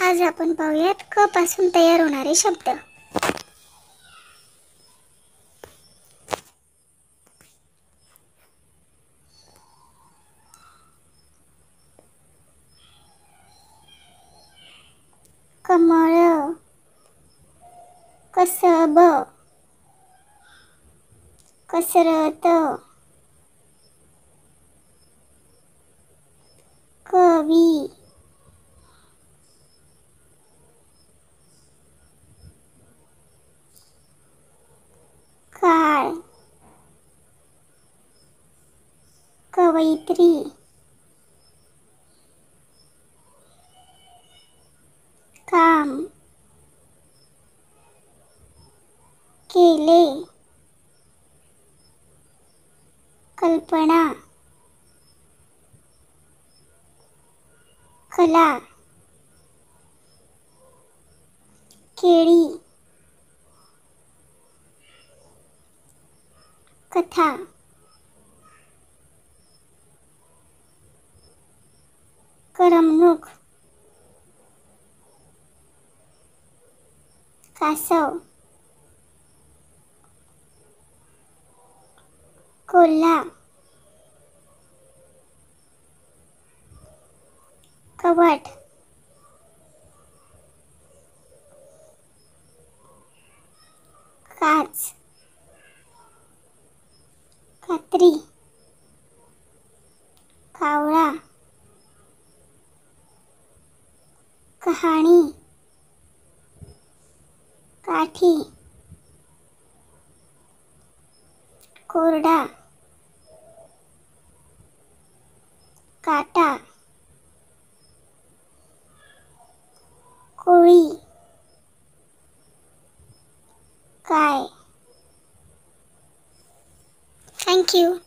आज आपण पाहूयात क पासून तयार होणारे शब्द. कमळ, कसब, कसरत, कवी, काळ, कवयित्री, काम, केले, कल्पना, कला, केळी, कथा, करमणूक, कासव, कोल्हा, कवट, काच, कात्री, कावळा, कहाणी, काठी, कोरडा, काटा, कोळी, काय. थँक्यू.